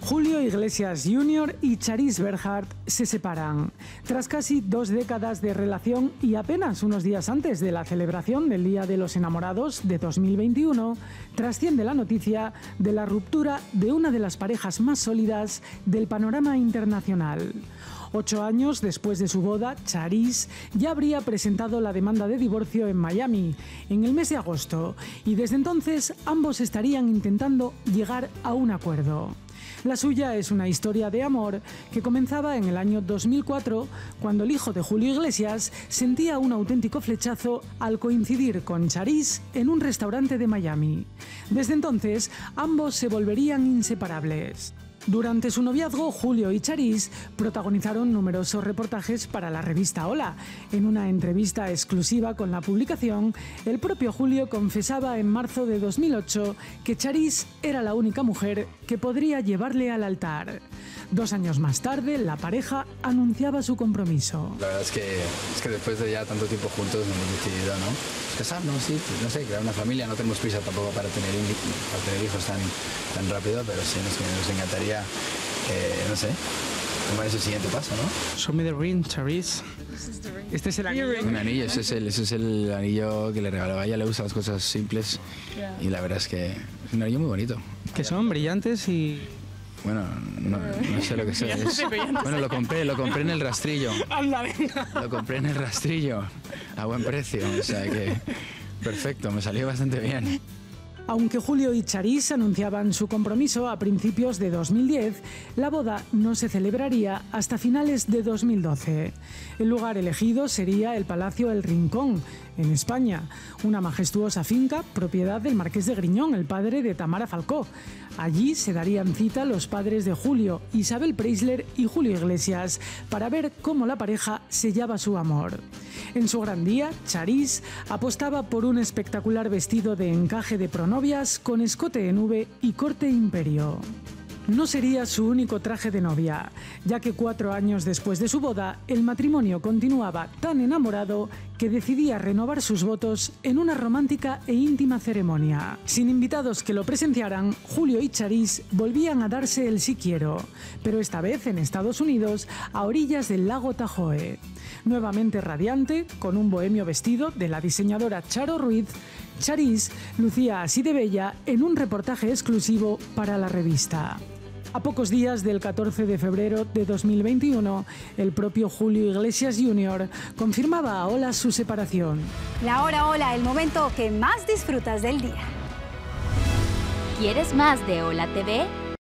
Julio Iglesias Jr. y Charis Berhart se separan. Tras casi 2 décadas de relación y apenas unos días antes de la celebración del Día de los Enamorados de 2021, trasciende la noticia de la ruptura de una de las parejas más sólidas del panorama internacional. 8 años después de su boda, Charis ya habría presentado la demanda de divorcio en Miami en el mes de agosto y desde entonces ambos estarían intentando llegar a un acuerdo. La suya es una historia de amor que comenzaba en el año 2004, cuando el hijo de Julio Iglesias sentía un auténtico flechazo al coincidir con Charis en un restaurante de Miami. Desde entonces, ambos se volverían inseparables. Durante su noviazgo, Julio y Charis protagonizaron numerosos reportajes para la revista Hola. En una entrevista exclusiva con la publicación, el propio Julio confesaba en marzo de 2008 que Charis era la única mujer que podría llevarle al altar. 2 años más tarde, la pareja anunciaba su compromiso. La verdad es que después de ya tanto tiempo juntos hemos decidido, ¿no? Casarnos, sí, no sé, crear una familia. No tenemos prisa tampoco para tener hijos tan rápido, pero sí nos encantaría, no sé, tomar ese siguiente paso, ¿no? Show me the ring, Charis. Este es el anillo. Un anillo, ese es el anillo que le regalaba. A ella le gustan las cosas simples y la verdad es que es un anillo muy bonito. Que son brillantes y... Bueno, no sé lo que sea. Bueno, lo compré en el rastrillo. Anda, venga. Lo compré en el rastrillo a buen precio, o sea que perfecto, me salió bastante bien. Aunque Julio y Charis anunciaban su compromiso a principios de 2010, la boda no se celebraría hasta finales de 2012. El lugar elegido sería el Palacio El Rincón, en España, una majestuosa finca propiedad del marqués de Griñón, el padre de Tamara Falcó. Allí se darían cita los padres de Julio, Isabel Preisler y Julio Iglesias, para ver cómo la pareja sellaba su amor. En su gran día, Charis apostaba por un espectacular vestido de encaje de pronovias con escote en V y corte imperio. No sería su único traje de novia, ya que 4 años después de su boda, el matrimonio continuaba tan enamorado que decidía renovar sus votos en una romántica e íntima ceremonia. Sin invitados que lo presenciaran, Julio y Charis volvían a darse el sí quiero, pero esta vez en Estados Unidos, a orillas del lago Tahoe. Nuevamente radiante, con un bohemio vestido de la diseñadora Charo Ruiz, Charis lucía así de bella en un reportaje exclusivo para la revista. A pocos días del 14 de febrero de 2021, el propio Julio Iglesias Jr. confirmaba a Hola su separación. La hora Hola, el momento que más disfrutas del día. ¿Quieres más de Hola TV?